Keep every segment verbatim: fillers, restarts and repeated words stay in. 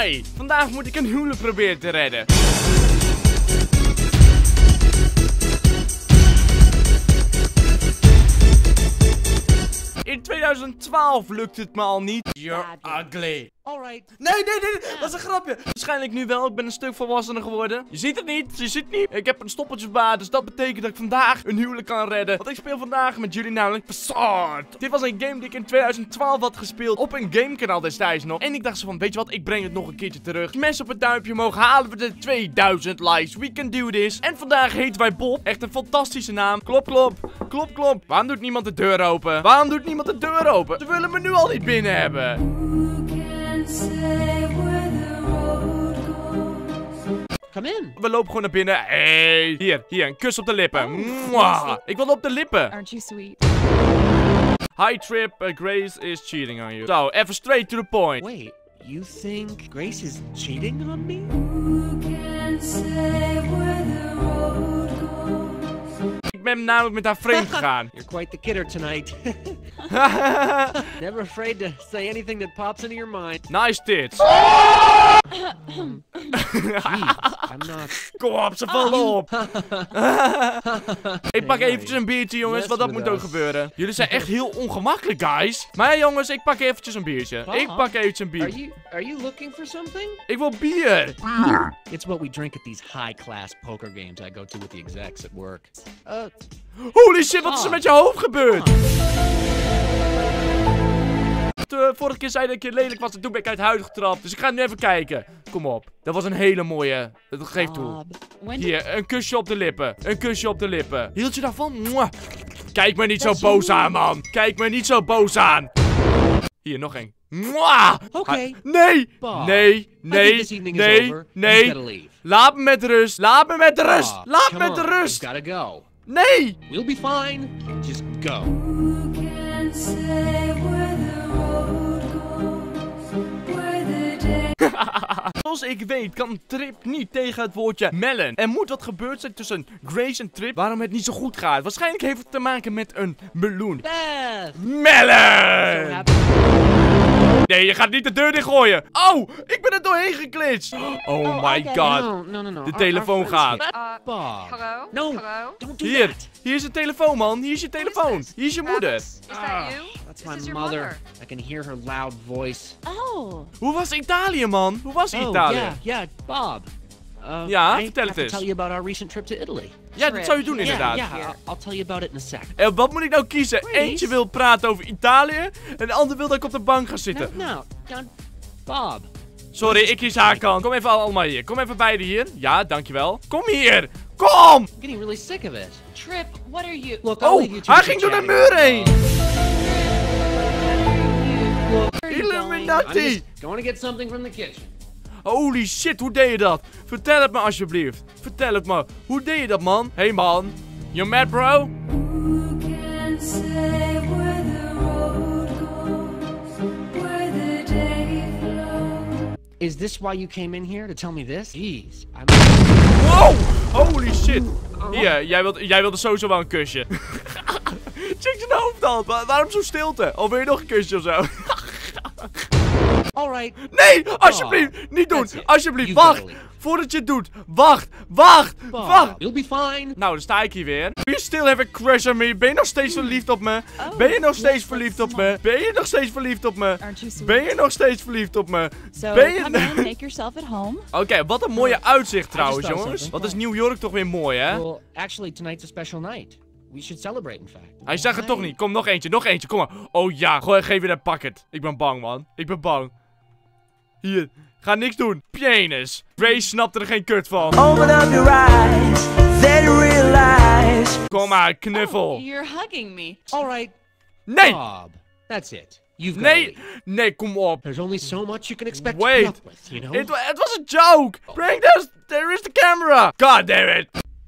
Hi! Vandaag moet ik een huwelijk proberen te redden. In tweeduizend twaalf lukt het me al niet. You're ugly. Alright. Nee, nee, nee, nee, dat is een grapje. Waarschijnlijk nu wel, ik ben een stuk volwassener geworden. Je ziet het niet, je ziet het niet. Ik heb een stoppeltjesbaard, dus dat betekent dat ik vandaag een huwelijk kan redden. Want ik speel vandaag met jullie namelijk Facade. Dit was een game die ik in tweeduizend twaalf had gespeeld op een gamekanaal destijds nog. En ik dacht zo van, weet je wat, ik breng het nog een keertje terug. Smash op het duimpje omhoog, halen we de tweeduizend likes. We can do this. En vandaag heten wij Bob. Echt een fantastische naam. Klop, klop. Klop, klop. Waarom doet niemand de deur open? Waarom doet niemand de deur open? Ze willen me nu al niet binnen hebben. Come in. We lopen gewoon naar binnen. Hey. Hier, hier, een kus op de lippen. Mwah. Ik wil op de lippen. Aren't you sweet? Hi Trip, uh, Grace is cheating on you. Zo, even straight to the point. Wait, you think Grace is cheating on me? Ik ben namelijk met haar vreemd gegaan. You're quite the kidder tonight. Never afraid to say anything that pops into your mind. Nice tits. Jeez, I'm not... Kom op, ze vallen op. Ik pak eventjes een biertje, jongens, want dat moet ook gebeuren. Jullie zijn echt heel ongemakkelijk, guys. Maar ja, jongens, ik pak eventjes een biertje. Ik pak eventjes een Are bier. you are you looking for something? Ik wil bier. It's what we drink at these high-class poker games I go to with the execs at work. Uh, Holy shit, wat is er met je hoofd gebeurd? De vorige keer zei dat ik je lelijk was en toen ben ik uit huid getrapt. Dus ik ga nu even kijken. Kom op. Dat was een hele mooie. Dat geef toe. Hier, een kusje op de lippen. Een kusje op de lippen. Hield je daarvan? Mwah. Kijk me niet zo boos aan, man. Kijk me niet zo boos aan. Hier, nog één. Mwah. Oké. Nee. Bob, Nee. Nee. Nee. Nee. Laat me met rust. Laat me met rust. Laat me met rust. Gotta go. Nee. We'll be fine. Just go. Zoals ik weet kan Trip niet tegen het woordje melon. Er moet wat gebeurd zijn tussen Grace en Trip waarom het niet zo goed gaat. Waarschijnlijk heeft het te maken met een meloen. Beth. Melon! Nee, je gaat niet de deur dichtgooien. Oh, ik ben er doorheen geklitst. Oh my god. No, no, no, no. De Our- telefoon our friends gaat. here. Uh, Bob. hello? No. Hello? Don't do Hier, that. hier is je telefoon, man. Hier is je telefoon. Hier is je moeder. Is that you? That's This my is your mother. mother. I can hear her loud voice. Oh. Hoe was Italië, man? Hoe was Oh, Italië? yeah, yeah, Bob. Uh, Ja, I vertel have het to tell eens. you about our recent trip to Italy. Ja, dat zou je doen Yeah, inderdaad. yeah, I'll, I'll tell you about it in a sec. En wat moet ik nou kiezen? Please. Eentje wil praten over Italië en de ander wil dat ik op de bank ga zitten. No, no, John, Bob. Sorry, ik kies haar kant. Kom even allemaal hier. Kom even beide hier. Ja, dankjewel. Kom hier. Kom! I'm getting really sick of it. Trip, what are you? Look, I'll Oh, leave you two hij to ging door de chatting. muur heen. Look, Where are you going? I'm Illuminati. just going to get something from the kitchen. Holy shit, hoe deed je dat? Vertel het me alsjeblieft. Vertel het me. Hoe deed je dat, man? Hey, man. You mad, bro? Is this why you came in here to tell me this? Jeez, I'm... Wow! Holy shit. Hier, jij wilde, jij wilde sowieso wel een kusje. Check zijn hoofd al. Wa- waarom zo stilte? Of wil je nog een kusje of zo? Alright. Nee, alsjeblieft. Niet doen. That's it. Alsjeblieft, You gotta wacht. leave. Voordat je het doet. Wacht, wacht, Bob, wacht. you'll be fine. Nou, dan sta ik hier weer. Do you still have a crush on me? Ben je nog steeds verliefd op me? Oh, Ben je nog yes, steeds that's verliefd op smart. me? Ben je nog steeds verliefd op me? Aren't you sweet? Ben je nog steeds verliefd op me? So, Ben je... come in, make yourself at home. Oké, wat een mooie uitzicht trouwens, thought jongens. something. Wat is New York toch weer mooi, hè? Well, actually, tonight's a special night. We should celebrate, in fact. Hij zag het toch niet. Kom, nog eentje, nog eentje. Kom maar. Oh ja, gooi, geef je dat pakket. Ik ben bang, man. Ik ben bang. Hier. Ga niks doen. Penis. Grace snapte er geen kut van. Open up your eyes, then realize. Kom maar, knuffel. Oh, you're hugging me. Alright, Nee! Bob. That's it. You've got to Nee! leave. Nee, kom op. There's only so much you can expect to Wait. put up with, you know? Het wa- het was een joke. Bring this. There is the camera. God damn it.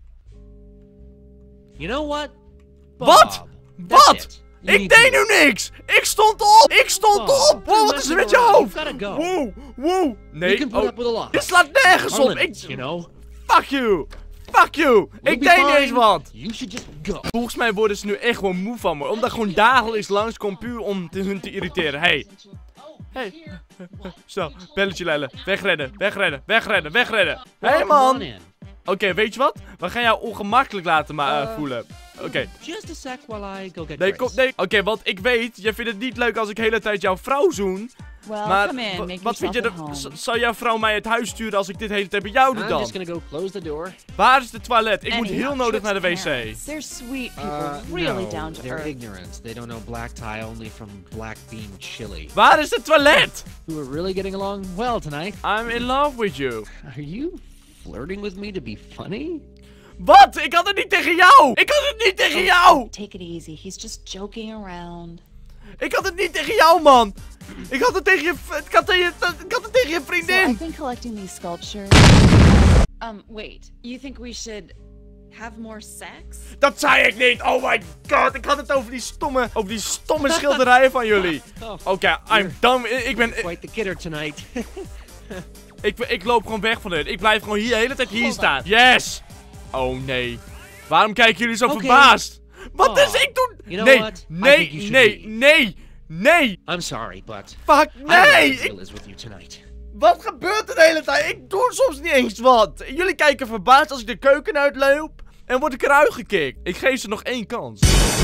You know what? Wat? Bob, that's Wat? it. You Ik need to deed leave. nu niks. Ik stond op. Ik stond Bob, op. Wow, wat is er met je around. hoofd? You gotta go. Wow, wow. You Nee, can put oh. up with a lot. Dit slaat nergens Our op. limits, Ik... you know? Fuck you. Fuck you. We'll Ik be deed niet fine. eens wat. You should just go. Volgens mij worden ze nu echt gewoon moe van me. Omdat ik gewoon dagelijks langskom puur om te hun te irriteren. Hey. Hey. Zo, belletje lellen. Wegrennen, wegrennen, wegrennen, wegrennen. Hé hey, Come on man. in. Oké, okay, weet je wat? We gaan jou ongemakkelijk laten maar, uh, Uh, voelen. Oké. Okay. Just a sec while I go get Nee, Grace. kom, nee. Oké, okay, want ik weet, jij vindt het niet leuk als ik de hele tijd jouw vrouw zoen. Well, Maar come in. wa- Make wat vind je yourself er... at home. z- Zou jouw vrouw mij het huis sturen als ik dit de hele tijd bij jou doe I'm dan? just gonna go close the door. Waar is de toilet? Ik moet Anyhow, heel nodig naar de Trip's wc. parents, They're sweet people, Uh, really no, down to they're earth. ignorant. They don't know black tie only from black bean chili. Waar is de toilet? We're really getting along well tonight. I'm in love with you. Are you flirting with me to be funny? Wat? Ik had het niet tegen jou! Ik had het niet tegen jou! Take it easy. He's just joking around. Ik had het niet tegen jou, man! Ik had het tegen je... Ik had, tegen je, ik had het tegen je So I've vriendin! been collecting these sculptures. Um, wait. You think we should have more sex? Dat zei ik niet! Oh my god! Ik had het over die stomme... Over die stomme schilderijen van jullie. Oh, Oké, okay, I'm done. Ik ben... quite the kidder tonight. Ik, ik loop gewoon weg van dit. Ik blijf gewoon hier de hele tijd hier Hold staan. Yes! Oh nee. Waarom kijken jullie zo Oké. verbaasd? Wat Oh. is ik doen? You know nee, what? I nee, think you should nee, leave. nee, nee. I'm sorry, but Fuck, I don't know nee. what the Ik- deal is with you tonight. wat gebeurt er de hele tijd? Ik doe soms niet eens wat. Jullie kijken verbaasd als ik de keuken uitloop. En word ik eruit gekikt. Ik geef ze nog één kans.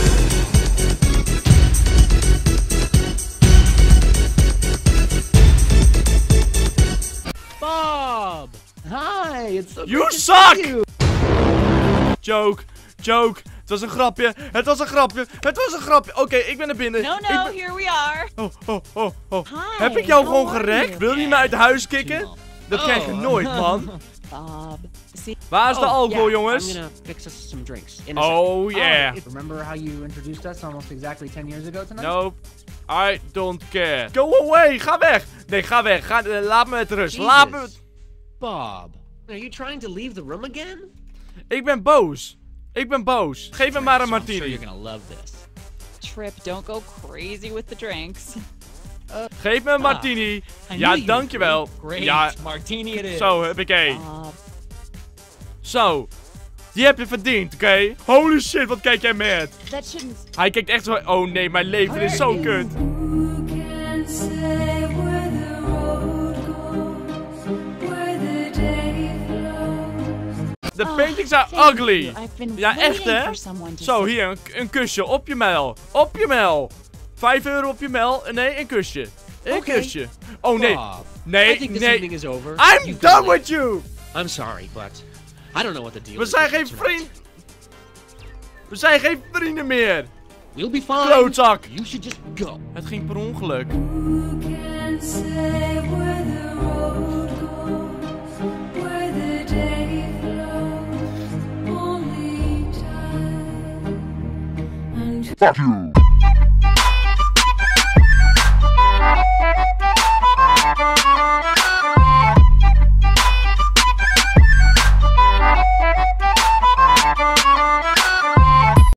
Bob! Hi, it's so You great to suck! see you. Joke, joke. Het was een grapje. Het was een grapje. Het was een grapje. Oké, ik ben er binnen. No, Ik no. ben- Here we are. Oh, oh, oh, oh. Hi, Heb ik jou how gewoon are gerekt? you? Wil je me uit huis kicken? Dat krijg je Oh. nooit, man. Bob. See, Waar is de Oh, alcohol, yeah, jongens? I'm gonna fix us some drinks. In a sec. Oh, yeah. it- Remember how you introduced us almost exactly ten years ago tonight? Nope. I don't care. Go away. Ga weg. Nee, ga weg. Ga, eh, laat me met rust. Laat me... Jesus. Bob, are you trying to leave the room again? Ik ben boos. Ik ben boos. Geef me maar een So I'm sure martini. you're gonna love this. Trip, don't go crazy with the drinks. Geef me een martini. Ja, dankjewel. Great, Ja, martini it is. zo heb ik één. Bob. Zo. Die heb je verdiend, oké? Holy shit, wat kijk jij mad. That shouldn't... Hij kijkt echt zo... Oh nee, mijn leven is zo kut. Who can say where the road goes, where the day flows? De Ah, paintings are thank ugly. you. I've been Ja, echt waiting hè? for someone to Zo, say- hier, een, een kusje op je mel. Op je mel. Vijf euro op je mel. Nee, een kusje. Een Oké. kusje. Oh nee. Bob, I Nee, think this nee. evening is over. I'm You can done leave. with you. I'm sorry, but I don't know what the deal We is. zijn with geen you tonight. vriend. We zijn geen vrienden meer. We'll be fine. Klootzak. You should just go. Het ging per ongeluk. Who can say where the road goes, where the day flows? Only time and Fuck you!